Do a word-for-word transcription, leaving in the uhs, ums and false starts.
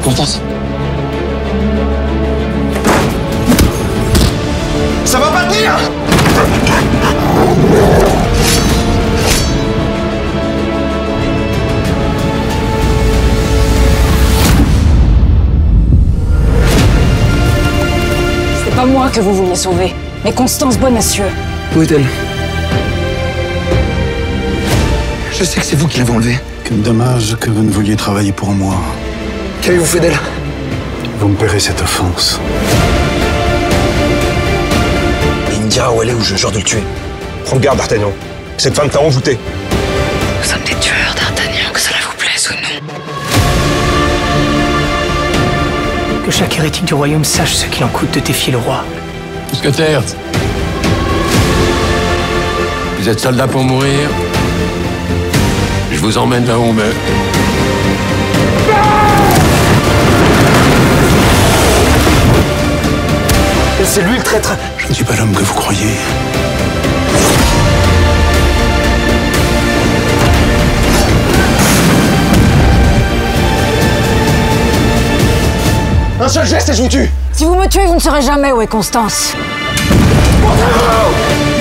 Constance. Ça va pas tenir. C'est pas moi que vous vouliez sauver, mais Constance Bonacieux. Où est-elle? Je sais que c'est vous qui l'avez enlevée. Quel dommage que vous ne vouliez travailler pour moi. Qu'avez-vous fait d'elle? Vous me paierez cette offense. Il me dira où elle est ou je jure de le tuer. Prends garde, D'Artagnan. Cette femme t'a envoûté. Nous sommes des tueurs, d'Artagnan, que cela vous plaise ou non. Que chaque hérétique du royaume sache ce qu'il en coûte de défier le roi. Mousquetaire, vous êtes soldat pour mourir. Je vous emmène là où on meurt. C'est lui le traître. Je ne suis pas l'homme que vous croyez. Un seul geste et je vous tue. Si vous me tuez, vous ne saurez jamais où est Constance. Montrez-vous!